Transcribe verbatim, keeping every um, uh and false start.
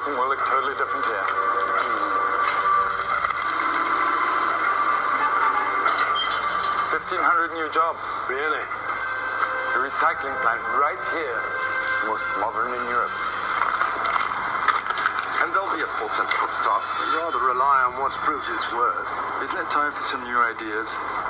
everything will look totally different here. fifteen hundred new jobs. Really? A recycling plant right here. Most modern in Europe. And there'll be a sports centre for the staff. I'd rather rely on what's proved its worth. Isn't it time for some new ideas?